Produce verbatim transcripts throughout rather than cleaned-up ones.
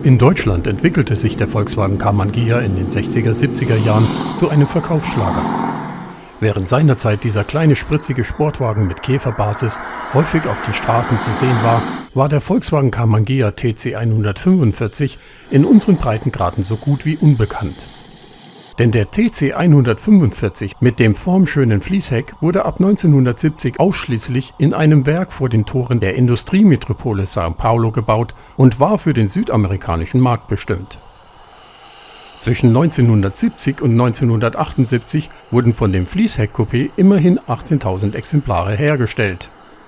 In Deutschland entwickelte sich der Volkswagen Karmann Ghia in den sechziger, siebziger Jahren zu einem Verkaufsschlager. Während seinerzeit dieser kleine spritzige Sportwagen mit Käferbasis häufig auf den Straßen zu sehen war, war der Volkswagen Karmann Ghia T C hundertfünfundvierzig in unseren Breitengraden so gut wie unbekannt. Denn der T C hundertfünfundvierzig mit dem formschönen Fließheck wurde ab neunzehnhundertsiebzig ausschließlich in einem Werk vor den Toren der Industriemetropole São Paulo gebaut und war für den südamerikanischen Markt bestimmt. Zwischen neunzehnhundertsiebzig und neunzehnhundertachtundsiebzig wurden von dem Fließheck-Coupé immerhin achtzehntausend Exemplare hergestellt.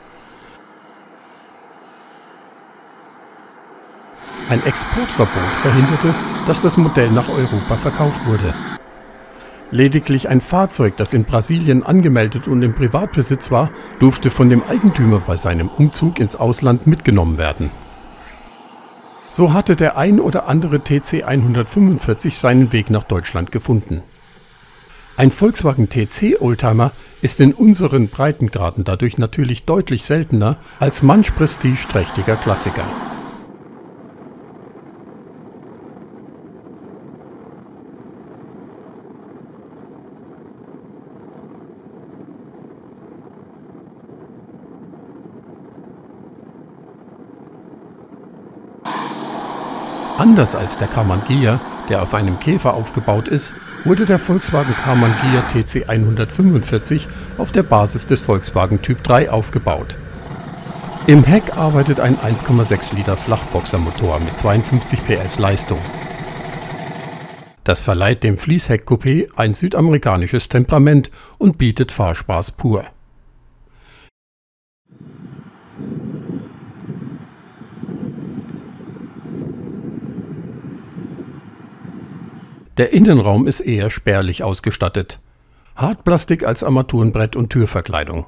Ein Exportverbot verhinderte, dass das Modell nach Europa verkauft wurde. Lediglich ein Fahrzeug, das in Brasilien angemeldet und im Privatbesitz war, durfte von dem Eigentümer bei seinem Umzug ins Ausland mitgenommen werden. So hatte der ein oder andere T C hundertfünfundvierzig seinen Weg nach Deutschland gefunden. Ein Volkswagen T C Oldtimer ist in unseren Breitengraden dadurch natürlich deutlich seltener als manch prestigeträchtiger Klassiker. Anders als der Karmann Ghia, der auf einem Käfer aufgebaut ist, wurde der Volkswagen Karmann Ghia T C hundertfünfundvierzig auf der Basis des Volkswagen Typ drei aufgebaut. Im Heck arbeitet ein eins Komma sechs Liter Flachboxermotor mit zweiundfünfzig P S Leistung. Das verleiht dem Fließheck-Coupé ein südamerikanisches Temperament und bietet Fahrspaß pur. Der Innenraum ist eher spärlich ausgestattet. Hartplastik als Armaturenbrett und Türverkleidung.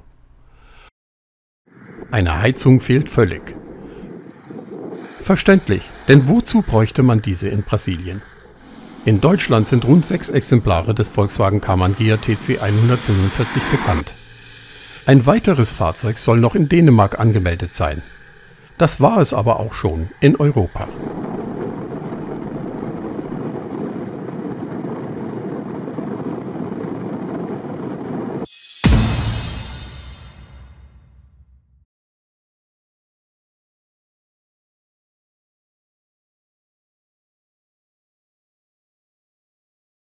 Eine Heizung fehlt völlig. Verständlich, denn wozu bräuchte man diese in Brasilien? In Deutschland sind rund sechs Exemplare des Volkswagen Karmann Ghia T C hundertfünfundvierzig bekannt. Ein weiteres Fahrzeug soll noch in Dänemark angemeldet sein. Das war es aber auch schon in Europa.